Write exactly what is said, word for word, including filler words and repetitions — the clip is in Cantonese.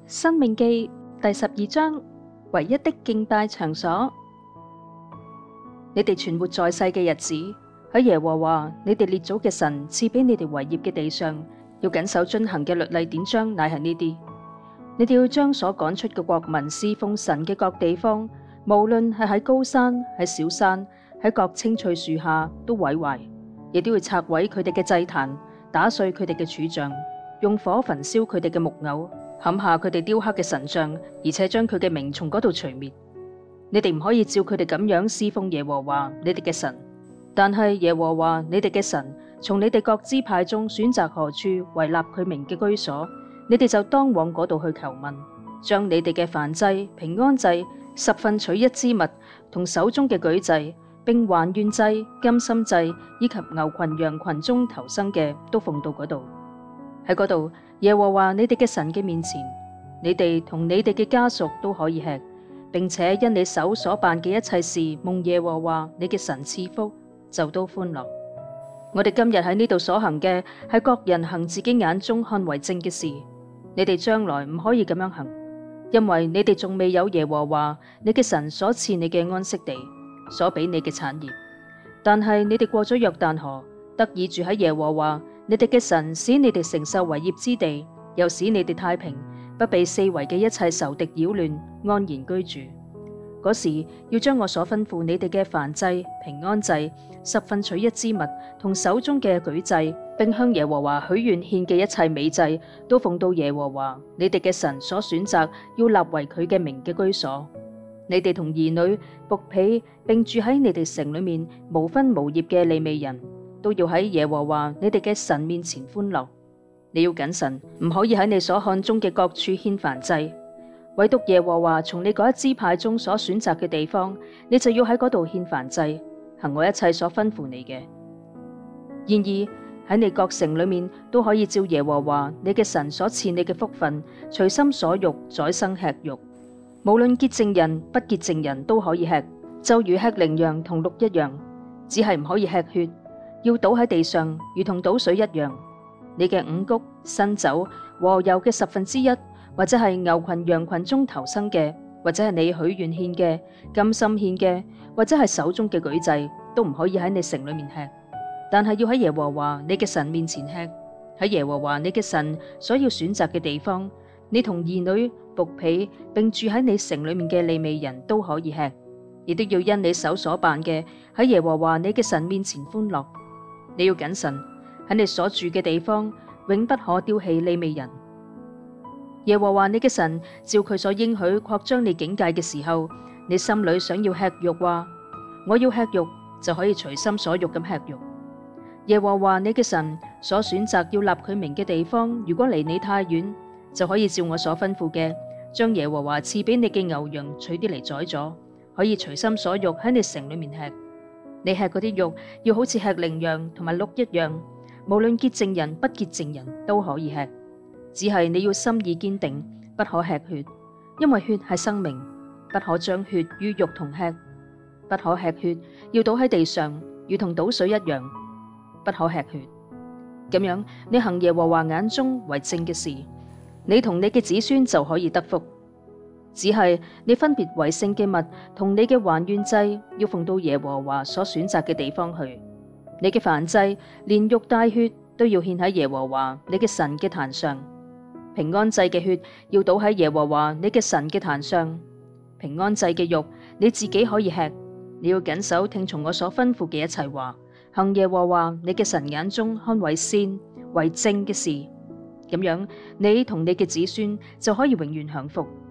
申命記第十二章，唯一的敬拜場所。你哋存活在世嘅日子，喺耶和華你哋列祖嘅神賜俾你哋為業嘅地上，要謹守遵行嘅律例典章，乃係呢啲。你哋要將所趕出嘅國民侍奉神嘅各地方，無論係喺高山、喺小山、喺各青翠樹下，都毀壞，亦都要拆毀佢哋嘅祭壇，打碎佢哋嘅柱像，用火焚燒佢哋嘅木偶，砍下佢哋雕刻嘅神像，而且將佢嘅名從嗰度除滅。你哋唔可以照佢哋咁樣侍奉耶和華你哋嘅神，但係耶和華你哋嘅神從你哋各支派中選擇何處為立佢名嘅居所，你哋就當往嗰度去求問，將你哋嘅燔祭、平安祭、十分取一之物同手中嘅舉祭，並還願祭、甘心祭以及牛群羊群中頭生嘅，都奉到嗰度。喺嗰度，耶和華你哋嘅神嘅面前，你哋同你哋嘅家屬都可以吃，並且因你手所辦嘅一切事，蒙耶和華你嘅神賜福，就都歡樂。我哋今日喺呢度所行嘅，係各人行自己眼中看為正嘅事。你哋將來唔可以咁樣行，因為你哋仲未有耶和華你嘅神所賜你嘅安息地，所俾你嘅產業。但係你哋過咗約旦河，得以住喺耶和華你哋嘅神使你哋承受為業之地，又使你哋太平，不被四圍嘅一切仇敵擾亂，安然居住。嗰時要將我所吩咐你哋嘅燔祭、平安祭、十分取一之物同手中嘅舉祭，並向耶和華許願獻嘅一切美祭，都奉到耶和華你哋嘅神所選擇要立為佢嘅名嘅居所。你哋同兒女、僕婢，並住喺你哋城裏面無分無業嘅利未人，都要喺耶和華你哋嘅神面前歡樂。你要謹慎，唔可以喺你所看中嘅各處獻燔祭，唯獨耶和華從你嗰一支派中所選擇嘅地方，你就要喺嗰度獻燔祭，行我一切所吩咐你嘅。然而喺你各城裏面都可以照耶和華你嘅神所賜你嘅福分，隨心所欲宰生吃肉，無論潔淨人不潔淨人都可以吃，就如吃羚羊同鹿一樣，只係唔可以吃血，要倒喺地上，如同倒水一樣。你嘅五穀、新酒和油嘅十分之一，或者係牛群羊群中頭生嘅，或者係你許願獻嘅、甘心獻嘅，或者係手中嘅舉祭，都唔可以喺你城裏面吃，但係要喺耶和華你嘅神面前吃。喺耶和華你嘅神所要選擇嘅地方，你同兒女、僕婢，並住喺你城裏面嘅利未人都可以吃，亦都要因你手所辦嘅喺耶和華你嘅神面前歡樂。你要謹慎，喺你所住嘅地方，永不可丟棄利未人。耶和華你嘅神照佢所應許擴張你境界嘅時候，你心裏想要吃肉話，我要吃肉，就可以隨心所欲咁吃肉。耶和華你嘅神所選擇要立佢名嘅地方，如果離你太遠，就可以照我所吩咐嘅，將耶和華賜俾你嘅牛羊取啲嚟宰咗，可以隨心所欲喺你城裏面吃。你吃嗰啲肉，要好似吃羚羊同埋鹿一樣，無論潔淨人不潔淨人都可以吃，只係你要心意堅定，不可吃血，因為血係生命，不可將血與肉同吃，不可吃血，要倒喺地上，如同倒水一樣，不可吃血。咁樣，你行耶和華眼中為正嘅事，你同你嘅子孫就可以得福。只係你分別為聖嘅物同你嘅還願祭，要奉到耶和華所選擇嘅地方去。你嘅燔祭連肉帶血都要獻喺耶和華你嘅神嘅壇上。平安祭嘅血要倒喺耶和華你嘅神嘅壇上。平安祭嘅肉你自己可以吃，你要謹守聽從我所吩咐嘅一切話，行耶和華你嘅神眼中看為善為正嘅事。咁樣，你同你嘅子孫就可以永遠享福。